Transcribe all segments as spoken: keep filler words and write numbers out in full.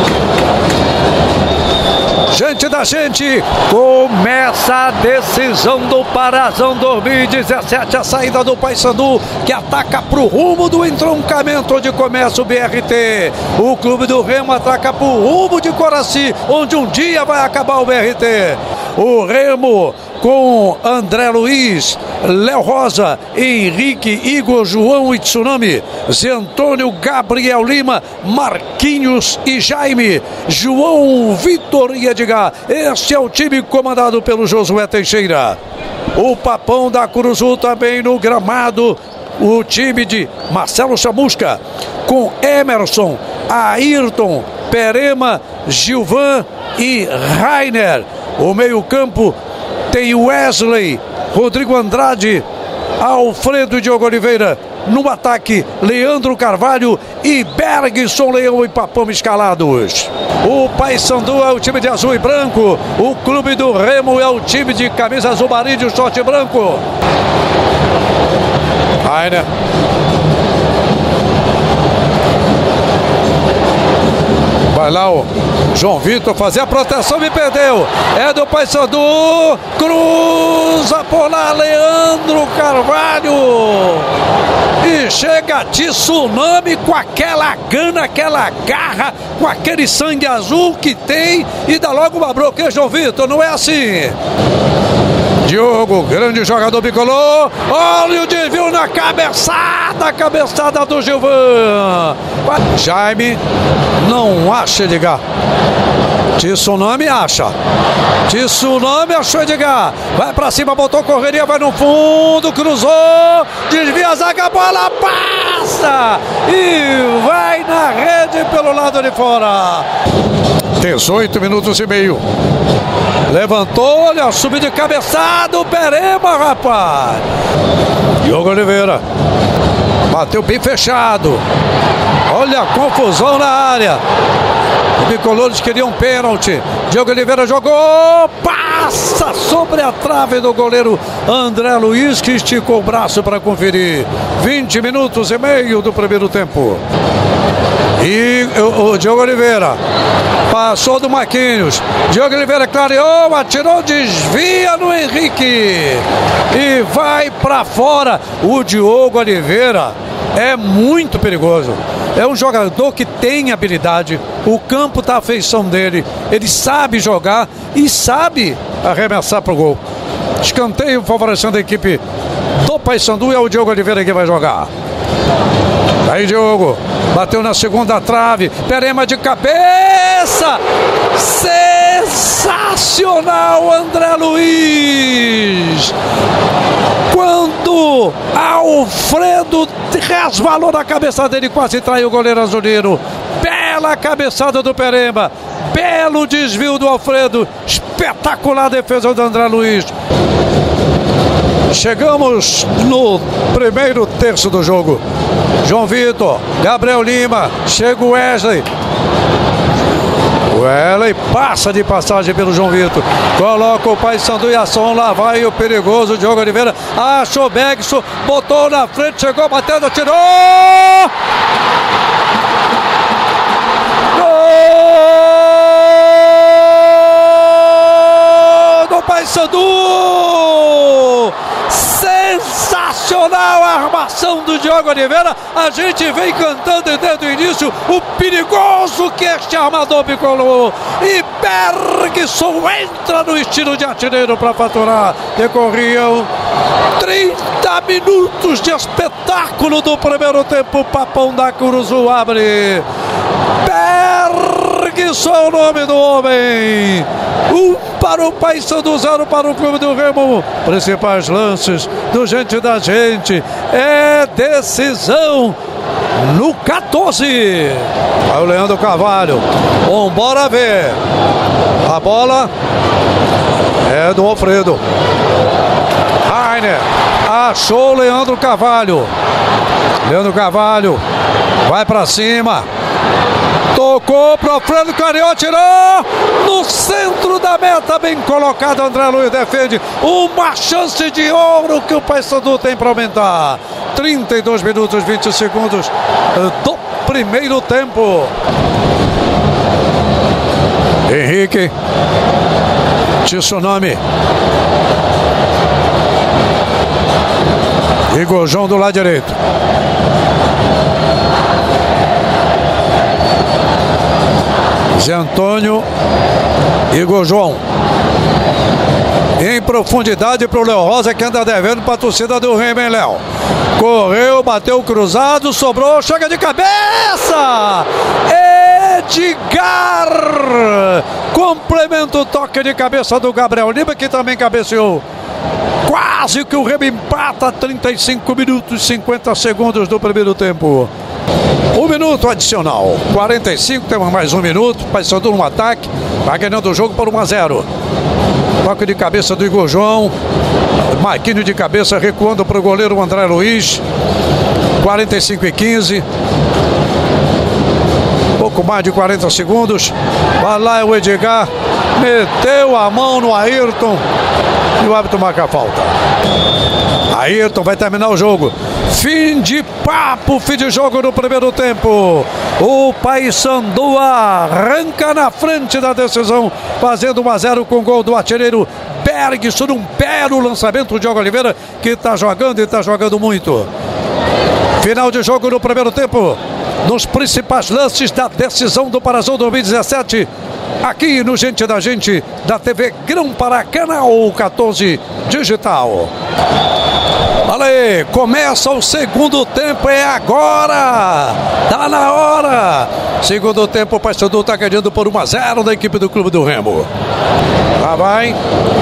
Gente da gente, começa a decisão do Parazão dois mil e dezessete, a saída do Paysandu, que ataca para o rumo do entroncamento onde começa o B R T. O Clube do Remo ataca para o rumo de Coraci, onde um dia vai acabar o B R T. O Remo com André Luiz, Léo Rosa, Henrique, Igor, João e Tsunami, Zé Antônio, Gabriel Lima, Marquinhos e Jaime, João, Vitor e Edgar. Este é o time comandado pelo Josué Teixeira. O Papão da Curuzu também no gramado. O time de Marcelo Chamusca com Emerson, Ayrton, Perema, Gilvan e Rainer. O meio-campo tem Wesley, Rodrigo Andrade, Alfredo e Diogo Oliveira. No ataque, Leandro Carvalho e Bergson, Leão e Papão escalados. O Paysandu é o time de azul e branco. O Clube do Remo é o time de camisa azul marinho e short branco. Rainer. Vai lá o João Vitor fazer a proteção, me perdeu. É do Paysandu. Cruza por lá, Leandro Carvalho. E chega Tsunami com aquela gana, aquela garra, com aquele sangue azul que tem. E dá logo uma broqueia, João Vitor. Não é assim. Diogo, grande jogador bicolor. Olha o desvio na cabeçada, cabeçada do Gilvan. Jaime não acha Edgar. Tsunami acha. Tsunami achou Edgar. Vai pra cima, botou correria, vai no fundo, cruzou, desvia a zaga, a bola passa e vai na rede pelo lado de fora. dezoito minutos e meio. Levantou, olha, subiu de cabeçada o Perema, rapaz. Diogo Oliveira. Bateu bem fechado. Olha a confusão na área. Os bicolores queriam um pênalti. Diogo Oliveira jogou. Passa sobre a trave do goleiro André Luiz, que esticou o braço para conferir. vinte minutos e meio do primeiro tempo. E o, o Diogo Oliveira passou do Marquinhos. Diogo Oliveira clareou, atirou, desvia no Henrique e vai para fora. O Diogo Oliveira é muito perigoso. É um jogador que tem habilidade. O campo está à feição dele. Ele sabe jogar e sabe arremessar para o gol. Escanteio favorecendo a equipe do Paysandu. É o Diogo Oliveira que vai jogar. Aí Diogo bateu na segunda trave. Perema de cabeça. Sensacional, André Luiz. Quando Alfredo resvalou na cabeça dele, quase traiu o goleiro azuleiro. Bela cabeçada do Perema. Belo desvio do Alfredo. Espetacular defesa do André Luiz. Chegamos no primeiro terço do jogo. João Vitor, Gabriel Lima, chega o Wesley. Wesley passa de passagem pelo João Vitor. Coloca o Paysandu em ação. Lá vai o perigoso Diogo Oliveira. Achou Bergson, botou na frente, chegou batendo, atirou! Gol do Paysandu! Sensacional a armação do Diogo Oliveira. A gente vem cantando desde o início o perigoso que este armador bicolor. E Bergson entra no estilo de artilheiro para faturar. Decorriam trinta minutos de espetáculo do primeiro tempo. O Papão da Curuzu abre. Bergson é o nome do homem. Um para o Paysandu, zero para o Clube do Remo. Principais lances do Gente da Gente. É decisão no quatorze. Aí o Leandro Carvalho. Vambora ver. A bola é do Alfredo. Rainer. Achou o Leandro Carvalho. Leandro Carvalho. Vai pra cima. Tocou pro Alfredo, clareou, tirou no centro da meta, bem colocado. André Luiz defende. Uma chance de ouro que o Paysandu tem para aumentar. trinta e dois minutos, vinte segundos do primeiro tempo. Henrique. Tsunami. Igor João do lado direito. Zé Antônio. Igor João. Em profundidade para o Léo Rosa, que anda devendo para a torcida do Remo, hein, Léo? Correu, bateu cruzado, sobrou, chega de cabeça! Edgar! Complementa o toque de cabeça do Gabriel Lima, que também cabeceou. Quase que o Remo empata, trinta e cinco minutos e cinquenta segundos do primeiro tempo. Um minuto adicional, quarenta e cinco, temos mais um minuto. Paysandu no ataque, vai ganhando o jogo por um a zero. Toque de cabeça do Igor João. Marquinhos de cabeça recuando para o goleiro André Luiz. quarenta e cinco e quinze. Pouco mais de quarenta segundos. Vai lá o Edgar. Meteu a mão no Ayrton. E o árbitro marca a falta. Ayrton vai terminar o jogo. Fim de papo, fim de jogo no primeiro tempo. O Paysandu arranca na frente da decisão, fazendo um a zero com gol do artilheiro Bergson, um belo lançamento do Diogo Oliveira, que está jogando e está jogando muito. Final de jogo no primeiro tempo, nos principais lances da decisão do Parazão dois mil e dezessete, aqui no Gente da Gente, da T V Grão-Pará, canal quatorze digital. Olha aí, começa o segundo tempo, é agora, tá na hora. Segundo tempo, o Paysandu está ganhando por um a zero da equipe do Clube do Remo. Lá vai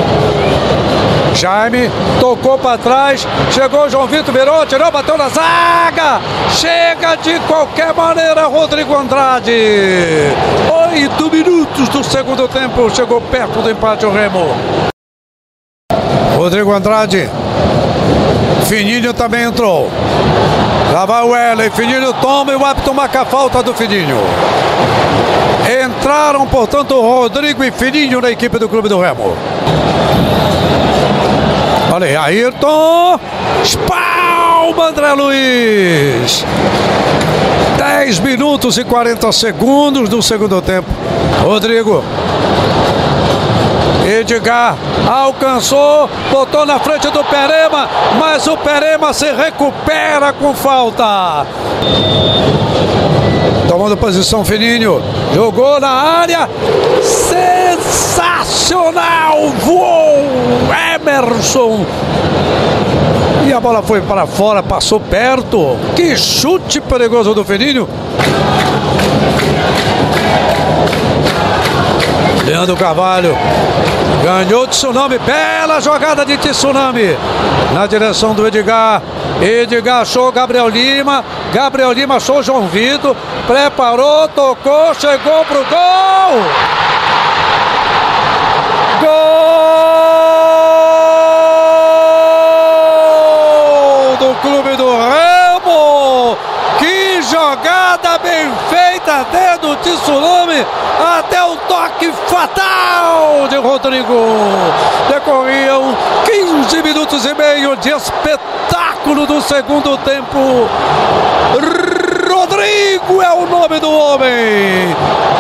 Jaime, tocou para trás, chegou o João Vitor, virou, tirou, bateu na zaga. Chega de qualquer maneira, Rodrigo Andrade. Oito minutos do segundo tempo, chegou perto do empate o Remo. Rodrigo Andrade. Fininho também entrou. Lá vai o Weller. Fininho toma e o árbitro marca a falta do Fininho. Entraram, portanto, Rodrigo e Fininho na equipe do Clube do Remo. Olha aí, Ayrton. Espalma, André Luiz. dez minutos e quarenta segundos do segundo tempo. Rodrigo. Edgar alcançou, botou na frente do Perema, mas o Perema se recupera com falta. Tomando posição Fininho, jogou na área, sensacional, voou Emerson. E a bola foi para fora, passou perto. Que chute perigoso do Fininho. Leandro Carvalho ganhou o Tsunami, bela jogada de Tsunami na direção do Edgar. Edgar achou Gabriel Lima, Gabriel Lima achou João Vitor, preparou, tocou, chegou pro gol. Gol do Clube do Remo. Que jogada bem feita, dedo de Tsunami, até o toque fatal de Rodrigo. Decorriam quinze minutos e meio de espetáculo do segundo tempo. Rodrigo é o nome do homem.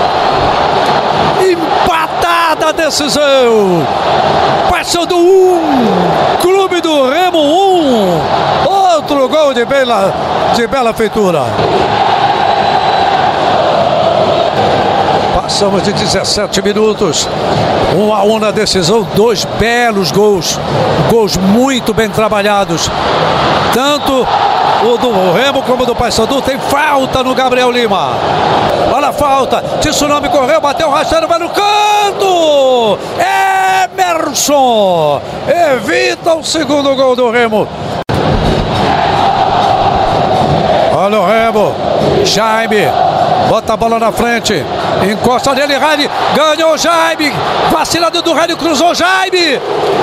Empatada a decisão. Paysandu um, Clube do Remo um. Outro gol de bela, de bela feitura. Passamos de dezessete minutos. Um a um na decisão. Dois belos gols. Gols muito bem trabalhados. Tanto o do Remo como do Paysandu. Tem falta no Gabriel Lima. Olha a falta. Tsunami correu, bateu rasteiro, vai no canto. Emerson evita o segundo gol do Remo. Olha o Remo. Jaime bota a bola na frente. Encosta nele, Raine. Ganhou o Jaime. Vacilado do Raine, cruzou Jaime.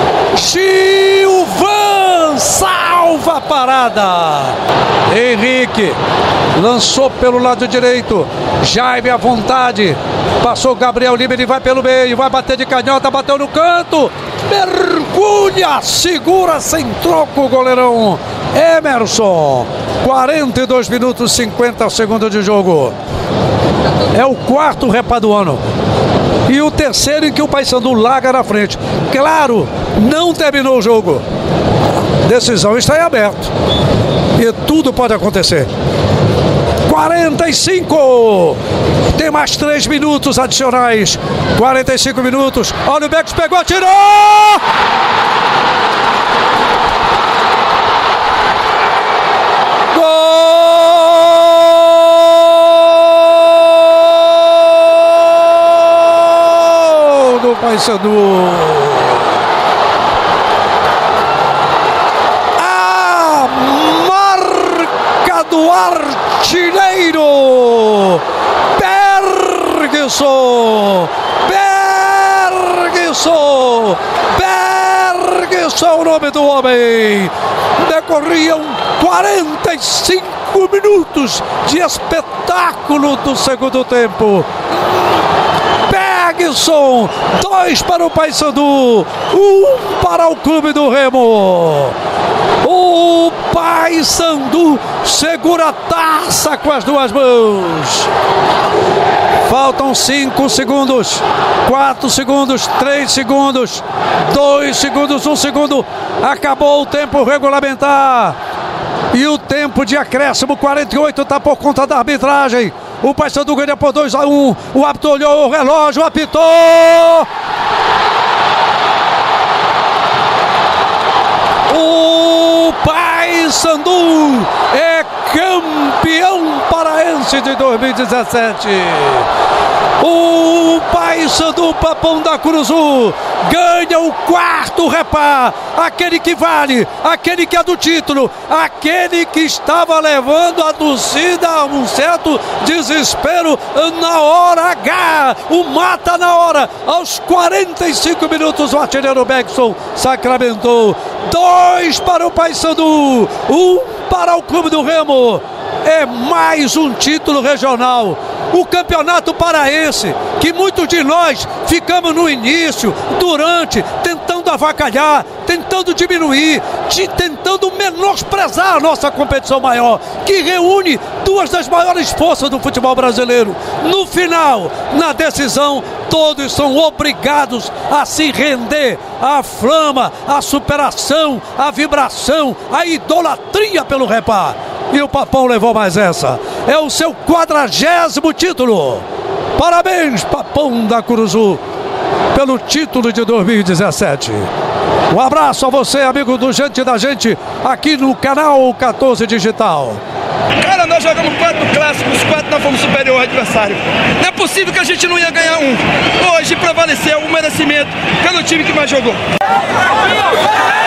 Gilvan salva a parada. Henrique lançou pelo lado direito. Jaime à vontade. Passou o Gabriel Lima, ele vai pelo meio. Vai bater de canhota, bateu no canto. Mergulha, segura sem troco o goleirão Emerson. quarenta e dois minutos e cinquenta segundos de jogo. É o quarto repá do ano. e o terceiro em que o Paysandu larga na frente. Claro, não terminou o jogo. Decisão está em aberto e tudo pode acontecer. quarenta e cinco. Tem mais três minutos adicionais. quarenta e cinco minutos. Olha o Becks, pegou, atirou! Gol do Paysandu. A marca do artilheiro Bergson, Bergson, Bergson, o nome do homem. Decorriam quarenta e cinco minutos de espetáculo do segundo tempo. Bergson, dois para o Paysandu, um para o Clube do Remo. O Paysandu segura a taça com as duas mãos. Faltam cinco segundos, quatro segundos, três segundos, dois segundos, um segundo. Acabou o tempo regulamentar. E o tempo de acréscimo, quarenta e oito, está por conta da arbitragem. O Paysandu ganha por dois a um. O árbitro olhou o relógio, apitou. O Paysandu é campeão paraense de dois mil e dezessete. O Paysandu Papão da Curuzu ganha o quarto repá, aquele que vale, aquele que é do título, aquele que estava levando a torcida a um certo desespero na hora H, o mata na hora. Aos quarenta e cinco minutos o artilheiro Bergson sacramentou. Dois para o Paysandu, um para o Clube do Remo. É mais um título regional. O Campeonato Paraense, que muitos de nós ficamos no início, durante, tentando avacalhar, tentando diminuir, de, tentando menosprezar a nossa competição maior, que reúne duas das maiores forças do futebol brasileiro. No final, na decisão, todos são obrigados a se render à flama, à superação, à vibração, à idolatria pelo repá. E o Papão levou mais essa. É o seu quadragésimo título. Parabéns, Papão da Curuzu, pelo título de dois mil e dezessete. Um abraço a você, amigo do Gente da Gente, aqui no canal quatorze Digital. Cara, nós jogamos quatro clássicos, quatro nós fomos superior ao adversário. Não é possível que a gente não ia ganhar um. Hoje prevaleceu o merecimento pelo time que mais jogou.